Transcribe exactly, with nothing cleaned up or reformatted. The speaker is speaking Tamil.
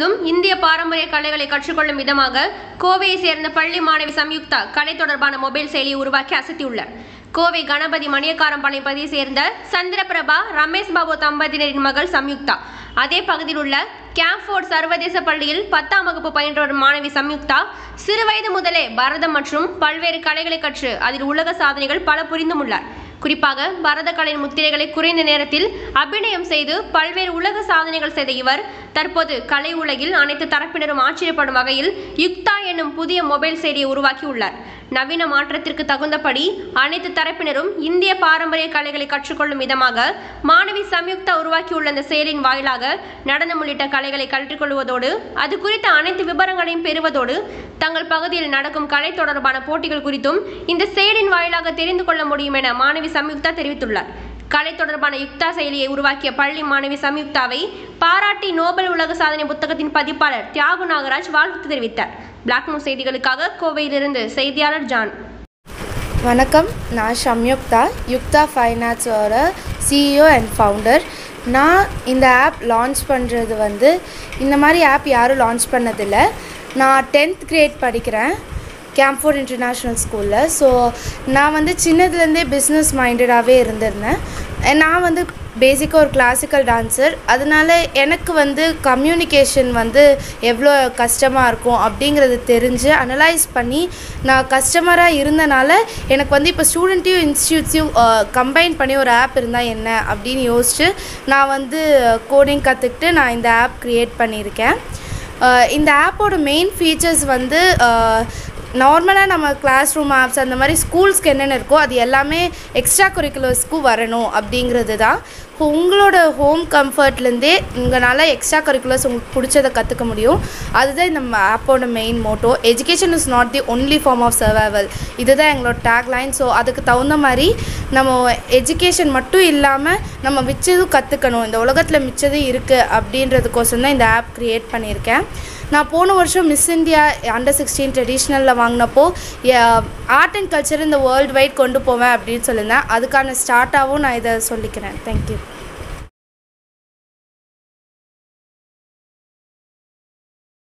முழுவதும் இந்திய பாரம்பரிய கலைகளை கற்றுக்கொள்ளும் விதமாக கோவையை சேர்ந்த பள்ளி மாணவி சம்யுக்தா கலை தொடர்பான மொபைல் செயலியை உருவாக்கி அசத்தியுள்ளார். கோவை கணபதி மணியக்காரம்பாளையம் பகுதியை சேர்ந்த சந்திரபிரபா ரமேஷ் பாபு தம்பதியினரின் மகள் சம்யுக்தா. அதே பகுதியில் உள்ள கேம்ஃபோர்ட் சர்வதேச பள்ளியில் பத்தாம் வகுப்பு பயின்ற ஒரு மாணவி சம்யுக்தா சிறுவயது முதலே பரதம் மற்றும் பல்வேறு கலைகளை கற்று அதில் உலக சாதனைகள் பல புரிந்தும் உள்ளார். குறிப்பாக பரத கலையின் முத்திரைகளை குறைந்த நேரத்தில் அபிநயம் செய்து பல்வேறு உலக சாதனைகள் செய்த இவர் தற்போது கலை உலகில் அனைத்து தரப்பினரும் ஆச்சரியப்படும் வகையில் யுக்தா என்னும் புதிய மொபைல் செயலியை உருவாக்கியுள்ளார். நவீன மாற்றத்திற்கு தகுந்தபடி அனைத்து தரப்பினரும் இந்திய பாரம்பரிய கலைகளை கற்றுக்கொள்ளும் விதமாக மாணவி சம்யுக்தா உருவாக்கியுள்ள இந்த செயலின் வாயிலாக நடனம் உள்ளிட்ட கலைகளை கற்றுக்கொள்வதோடு அது குறித்த அனைத்து விவரங்களையும் பெறுவதோடு தங்கள் பகுதியில் நடக்கும் கலை தொடர்பான போட்டிகள் குறித்தும் இந்த செயலின் வாயிலாக தெரிந்து கொள்ள முடியும் என மாணவி சம்யுக்தா தெரிவித்துள்ளார். கலை தொடர்பான யுக்தா செயலியை உருவாக்கிய பள்ளி மாணவி சம்யுக்தாவை பாராட்டி நோபல் உலக சாதனை புத்தகத்தின் பதிப்பாளர் தியாகு நாகராஜ் வாழ்த்து தெரிவித்தார். பிளாக் நியூஸ் செய்திகளுக்காக கோவையிலிருந்து செய்தியாளர் ஜான். வணக்கம், நான் சம்யுக்தா, யுக்தா ஃபைனான்ஸோட சிஇஓ அண்ட் ஃபவுண்டர். நான் இந்த ஆப் லான்ச் பண்ணுறது வந்து இந்த மாதிரி ஆப் யாரும் லான்ச் பண்ணதில்லை. நான் டென்த் கிரேட் படிக்கிறேன் கேம்ஃபோர்ட் இன்டர்நேஷ்னல் ஸ்கூலில். ஸோ நான் வந்து சின்னதுலேருந்தே பிஸ்னஸ் மைண்டடாகவே இருந்திருந்தேன். நான் வந்து பேசிக்காக ஒரு கிளாசிக்கல் டான்ஸர். அதனால எனக்கு வந்து கம்யூனிகேஷன் வந்து எவ்வளோ கஷ்டமாக இருக்கும் அப்படிங்கிறது தெரிஞ்சு அனலைஸ் பண்ணி நான் கஸ்டமராக இருந்தனால எனக்கு வந்து இப்போ ஸ்டூடெண்ட்டையும் இன்ஸ்டியூட்ஸையும் கம்பைன் பண்ணி ஒரு ஆப் இருந்தால் என்ன அப்படின்னு யோசிச்சு நான் வந்து கோடிங் கற்றுக்கிட்டு நான் இந்த ஆப் க்ரியேட் பண்ணியிருக்கேன். இந்த ஆப்போட மெயின் ஃபீச்சர்ஸ் வந்து நார்மலாக நம்ம கிளாஸ் ரூம் ஆப்ஸ் அந்த மாதிரி ஸ்கூல்ஸ்க்கு என்னென்ன இருக்கோ அது எல்லாமே எக்ஸ்ட்ரா கரிக்குலர்ஸ்க்கும் வரணும் அப்படிங்கிறது தான். உங்களோட ஹோம் கம்ஃபர்ட்லேருந்தே உங்களால் எக்ஸ்ட்ரா கரிக்குலர்ஸ் உங்களுக்கு பிடிச்சதை கற்றுக்க முடியும். அதுதான் இந்த ஆப்போட main motto. Education is not the only form of survival. இதுதான் எங்களோட டேக்லைன். ஸோ அதுக்கு தகுந்த மாதிரி நம்ம எஜுகேஷன் மட்டும் இல்லாமல் நம்ம மிச்சதும் கற்றுக்கணும், இந்த உலகத்தில் மிச்சதும் இருக்குது அப்படின்றதுக்கோசம் தான் இந்த ஆப் க்ரியேட் பண்ணியிருக்கேன். நான் போன வருஷம் மிஸ் இந்தியா அண்டர் சிக்ஸ்டீன் ட்ரெடிஷ்னலில் வாங்கினப்போ ஆர்ட் அண்ட் கல்ச்சர் இந்த வேர்ல்டு வைட் கொண்டு போவேன் அப்படின்னு சொல்லியிருந்தேன். அதுக்கான ஸ்டார்ட்டாகவும் நான் இதை சொல்லிக்கிறேன். தேங்க்யூ.